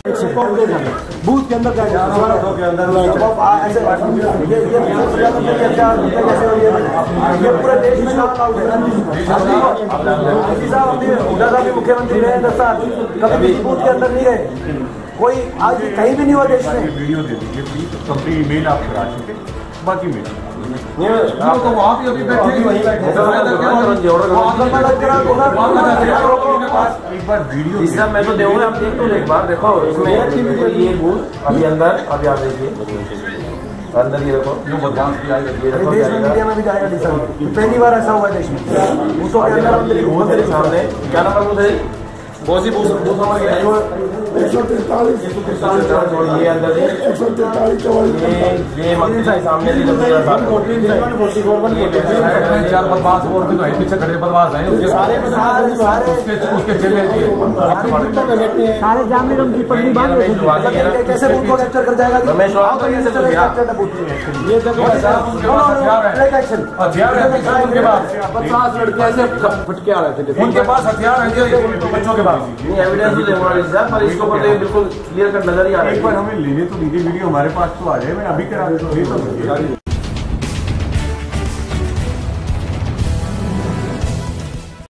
Booth के अंदर क्या ये पूरे देश में मुख्यमंत्री रहे 10 साल, कभी बूथ के अंदर नहीं रहे, कोई आज कहीं भी नहीं हुआ देश में। वीडियो दे दीजिए प्लीज, कंपनी ईमेल आप करा चुके, बाकी मेल तो वहाँ भी अभी बैठे एक बार वीडियो मैं तो देऊंगा, आप देख तो एक बार देखो इसमें ये बूथ अभी अंदर, अभी आप देखिए अंदर ये देखो जो बदमाश भी आएगा देश में मीडिया में भी जाएगा डिसन, पहली बार ऐसा हुआ है देश में। बूथों के अंदर सामने क्या नंबर बूथ है? बहुत सी बूथ नंबर क्या है? 143 ये अंदर ये सामने चार बदमाश और भी तो है, पीछे खड़े बदमाश हैं, उसके उसके चले सारे जामिर हम दीपक भी बांध कैसे बूथ को कैप्चर कर जाएगा? रमेश ये हथियार है उनके पास, 50 लड़के ऐसे फटके आ रहे थे, उनके पास हथियार है बच्चों के पास। नहीं एविडेंस भी लेना पर इसको पर बिल्कुल क्लियर कट नजर ही आ रहा है। एक बार हमें लेने तो दीजिए, वीडियो हमारे पास तो आ जाए, मैं अभी करा देता हूँ।